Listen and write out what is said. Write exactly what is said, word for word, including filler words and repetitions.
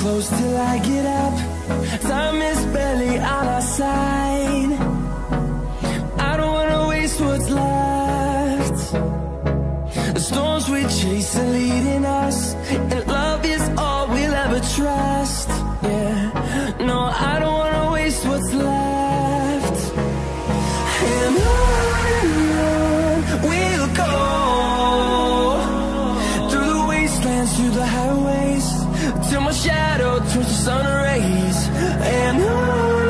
close till I get up. Time is barely on our side. I don't wanna waste what's left. The storms we chase are leading us, and love is all we'll ever trust. Yeah, no, I don't wanna waste what's left. And on and on we'll go, through the wastelands, through the highways, till my shadow turns to sun rays. And on